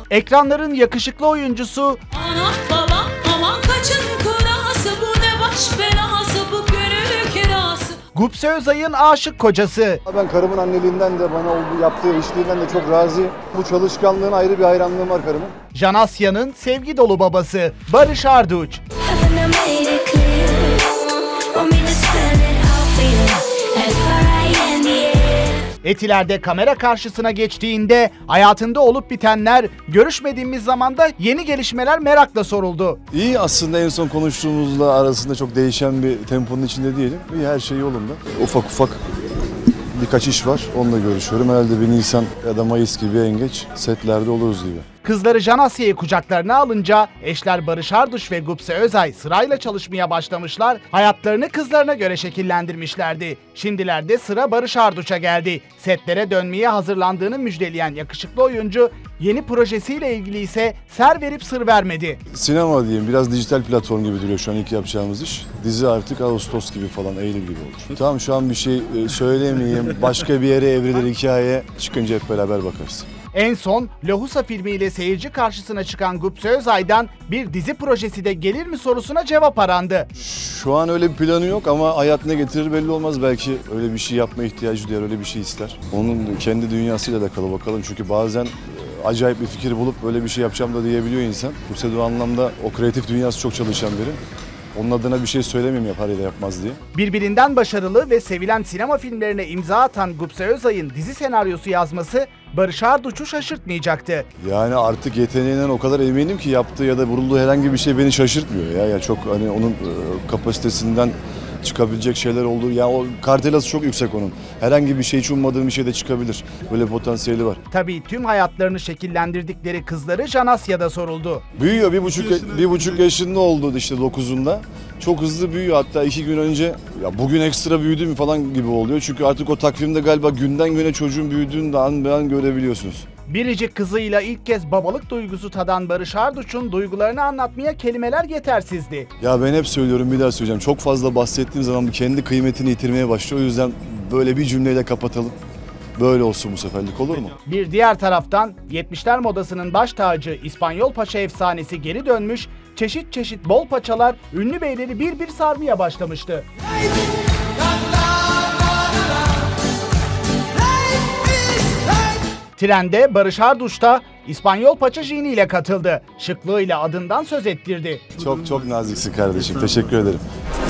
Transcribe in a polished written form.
Ekranların yakışıklı oyuncusu, Anam babam aman kaçın kurası, bu ne baş belası, bu gönül kirası. Gupse Özay'ın aşık kocası. Ben karımın anneliğinden de bana yaptığı işliğinden de çok razıyım. Bu çalışkanlığın ayrı bir hayranlığım var karımın. Can Asya'nın sevgi dolu babası Barış Arduç. Etiler'de kamera karşısına geçtiğinde hayatında olup bitenler, görüşmediğimiz zamanda yeni gelişmeler merakla soruldu. İyi, aslında en son konuştuğumuzla arasında çok değişen bir temponun içinde değilim. İyi, her şey yolunda. Ufak ufak birkaç iş var, onunla görüşüyorum. Herhalde bir Nisan ya da Mayıs gibi en geç setlerde oluruz gibi. Kızları Can Asya'yı kucaklarına alınca eşler Barış Arduç ve Gupse Özay sırayla çalışmaya başlamışlar, hayatlarını kızlarına göre şekillendirmişlerdi. Şimdilerde sıra Barış Arduç'a geldi. Setlere dönmeye hazırlandığını müjdeleyen yakışıklı oyuncu, yeni projesiyle ilgili ise ser verip sır vermedi. Sinema diyeyim, biraz dijital platform gibi duruyor şu an ilk yapacağımız iş. Dizi artık Ağustos gibi falan, Eylül gibi olur. Tamam, şu an bir şey söylemeyeyim, başka bir yere evrilir hikaye, çıkınca hep beraber bakarız. En son Lohusa filmiyle seyirci karşısına çıkan Gupse Özay'dan bir dizi projesi de gelir mi sorusuna cevap arandı. Şu an öyle bir planı yok ama hayat ne getirir belli olmaz. Belki öyle bir şey yapma ihtiyacı duyar, öyle bir şey ister. Onun kendi dünyasıyla alakalı bakalım. Çünkü bazen acayip bir fikir bulup böyle bir şey yapacağım da diyebiliyor insan. Gupse de o anlamda o kreatif dünyası çok çalışan biri. Onun adına bir şey söylemeyeyim yapar ya da yapmaz diye. Birbirinden başarılı ve sevilen sinema filmlerine imza atan Gupse Özay'ın dizi senaryosu yazması Barış Arduç'u şaşırtmayacaktı. Yani artık yeteneğinden o kadar eminim ki yaptığı ya da vurulduğu herhangi bir şey beni şaşırtmıyor ya. Çok hani onun kapasitesinden çıkabilecek şeyler olduğu, yani o kartelası çok yüksek onun. Herhangi bir şey, hiç ummadığım bir şey de çıkabilir. Böyle potansiyeli var. Tabii tüm hayatlarını şekillendirdikleri kızları Can Asya'da soruldu. Büyüyor, bir buçuk yaşında oldu işte 9'unda. Çok hızlı büyüyor, hatta 2 gün önce ya bugün ekstra büyüdü mü falan gibi oluyor. Çünkü artık o takvimde galiba günden güne çocuğun büyüdüğünü de an be an görebiliyorsunuz. Biricik kızıyla ilk kez babalık duygusu tadan Barış Arduç'un duygularını anlatmaya kelimeler yetersizdi. Ya ben hep söylüyorum, bir daha söyleyeceğim. Çok fazla bahsettiğim zaman kendi kıymetini yitirmeye başlıyor. O yüzden böyle bir cümleyle kapatalım. Böyle olsun bu seferlik, olur mu? Bir diğer taraftan 70'ler modasının baş tacı İspanyol paça efsanesi geri dönmüş, çeşit çeşit bol paçalar ünlü beyleri bir bir sarmaya başlamıştı. Trende Barış Arduç da İspanyol paça jeaniyle katıldı. Şıklığıyla adından söz ettirdi. Çok naziksin kardeşim. Teşekkür ederim.